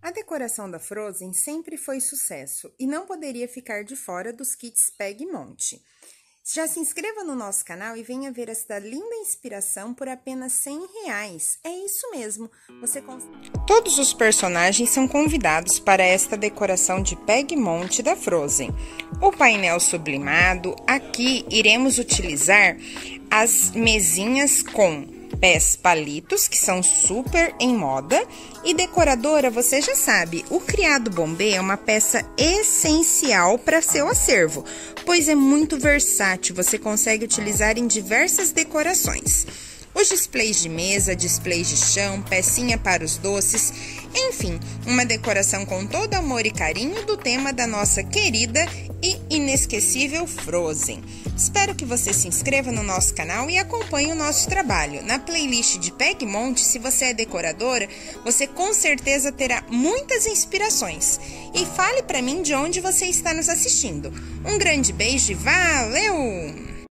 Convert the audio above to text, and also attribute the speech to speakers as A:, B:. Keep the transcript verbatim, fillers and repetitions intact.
A: A decoração da Frozen sempre foi sucesso e não poderia ficar de fora dos kits Peg Monte. Já se inscreva no nosso canal e venha ver esta linda inspiração por apenas cem reais. É isso mesmo, você cons... Todos os personagens são convidados para esta decoração de Peg Monte da Frozen. O painel sublimado, aqui iremos utilizar as mesinhas com pés palitos, que são super em moda, e decoradora, você já sabe, o criado bombê é uma peça essencial para seu acervo, pois é muito versátil, você consegue utilizar em diversas decorações. Os displays de mesa, displays de chão, pecinha para os doces, enfim, uma decoração com todo amor e carinho do tema da nossa querida e inesquecível Frozen. Espero que você se inscreva no nosso canal e acompanhe o nosso trabalho. Na playlist de Peg Monte, se você é decoradora, você com certeza terá muitas inspirações. E fale para mim de onde você está nos assistindo. Um grande beijo e valeu!